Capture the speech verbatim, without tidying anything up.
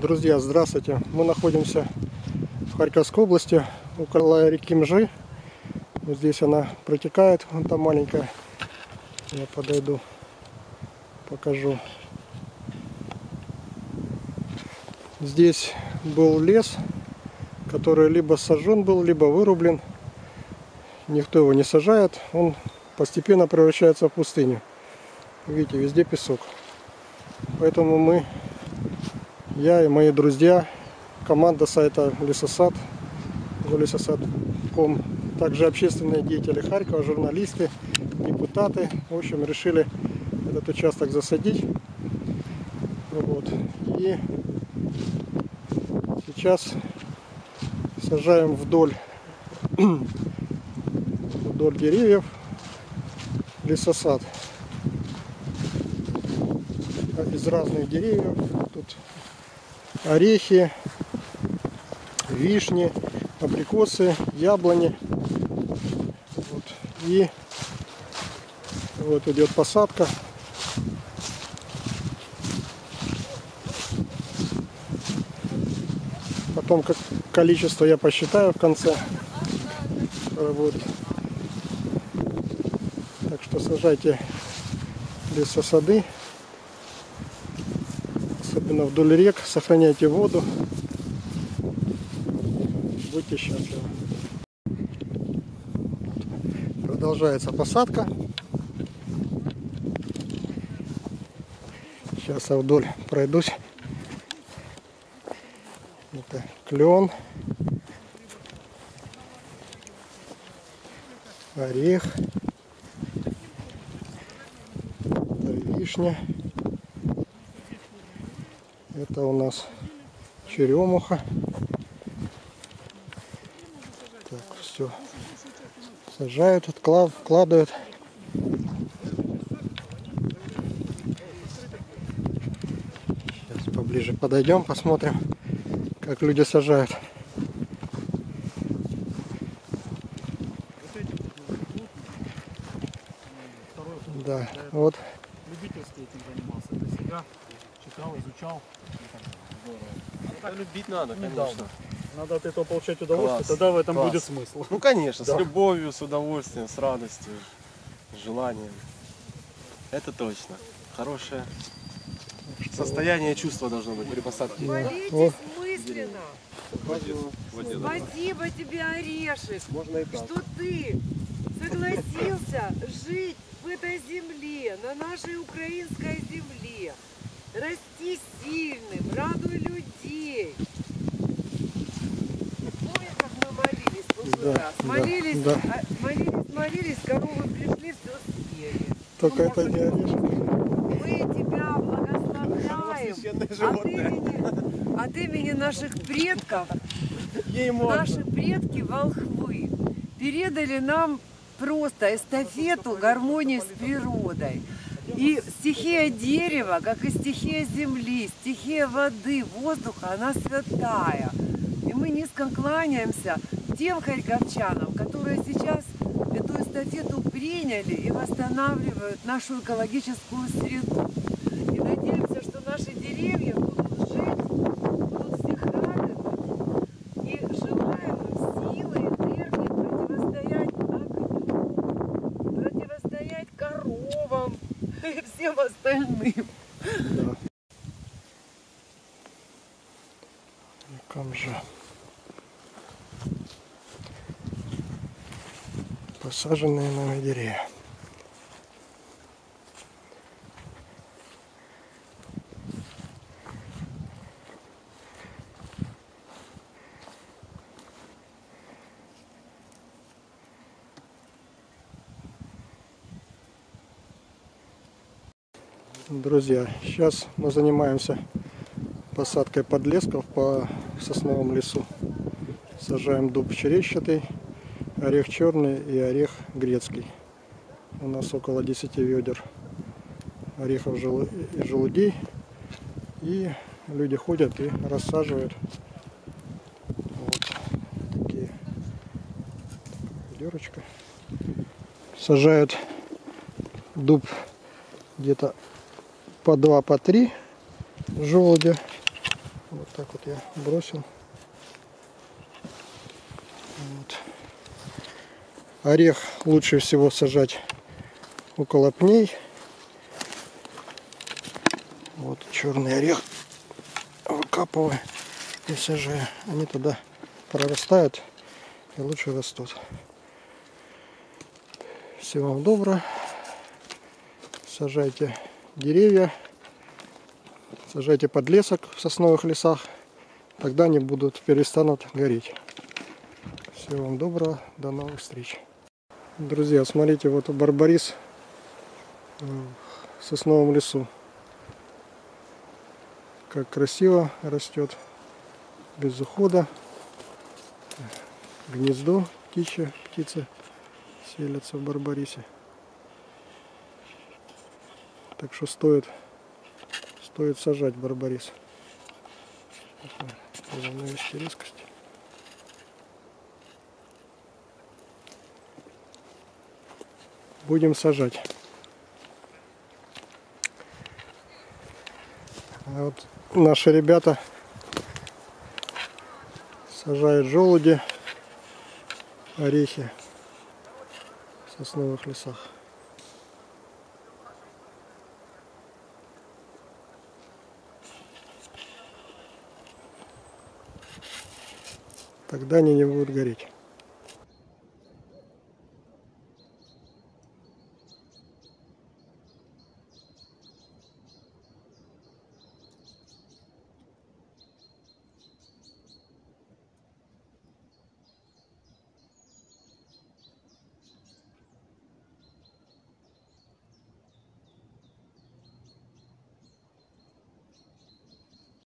Друзья, здравствуйте! Мы находимся в Харьковской области, около реки Мжи. Вот здесь она протекает, вон там маленькая. Я подойду, покажу. Здесь был лес, который либо сожжен был, либо вырублен. Никто его не сажает, он постепенно превращается в пустыню. Видите, везде песок. Поэтому мы, я и мои друзья, команда сайта Лесосад, лесосад точка ком, также общественные деятели Харькова, журналисты, депутаты, в общем, решили этот участок засадить. Вот. И сейчас сажаем вдоль, вдоль деревьев лесосад из разных деревьев. Тут орехи, вишни, абрикосы, яблони. Вот. И вот идет посадка. Потом как количество я посчитаю в конце. Вот. Так что сажайте лесосады, особенно вдоль рек, сохраняйте воду, будьте счастливы. Продолжается посадка. Сейчас я вдоль пройдусь. Это клен, орех, это вишня, это у нас черемуха. Так, все сажают, откладывают. Сейчас поближе подойдем, посмотрим, как люди сажают. Да, вот. Любительски этим занимался для себя, читал, изучал. А любить надо, конечно. Надо от этого получать удовольствие, Класс. тогда в этом Класс. будет смысл. Ну конечно, Да. с любовью, с удовольствием, с радостью, с желанием. Это точно. Хорошее состояние и чувство должно быть при посадке. Молитесь Вот. мысленно. Вот Спасибо тебе, Орешек, можно и так. что ты согласился жить в этой земле, на нашей украинской земле. Расти сильным, радуй людей. Помнишь, как мы молились в прошлый Да, раз? да, Молились, да. а, молились, молились, коровы пришли, все съели. Только это не орешек. Мы тебя благословляем Священное от животное. имени, от имени наших предков. Ей можно. Наши предки волхвы передали нам просто эстафету гармонии с природой. И стихия дерева, как и стихия земли, стихия воды, воздуха, она святая. И мы низко кланяемся тем харьковчанам, которые сейчас эту эстафету приняли и восстанавливают нашу экологическую среду. И надеемся, что наши деревья будут жить, будут всех радовать. И желаем им силы, энергии противостоять огню, противостоять коровам и всем остальным. Да. Камжа. Посаженные новые деревья. Друзья, сейчас мы занимаемся посадкой подлесков по сосновому лесу. Сажаем дуб черещатый, орех черный и орех грецкий. У нас около десяти ведер орехов и желудей. И люди ходят и рассаживают. Вот такие ведерочка. Сажают дуб где-то по два, по три желудя. Вот так вот я бросил. Вот. Орех лучше всего сажать около пней. Вот черный орех выкапываю и сажаю. Они тогда прорастают и лучше растут. Всего вам доброго. Сажайте деревья, сажайте подлесок в сосновых лесах, тогда они будут, перестанут гореть. Всего вам доброго, до новых встреч. Друзья, смотрите, вот барбарис в сосновом лесу. Как красиво растет, без ухода. Гнездо птичье, птицы селятся в барбарисе. Так что стоит, стоит сажать барбарис. Главное вести резкость. Будем сажать. А вот наши ребята сажают желуди, орехи в сосновых лесах. Тогда они не будут гореть.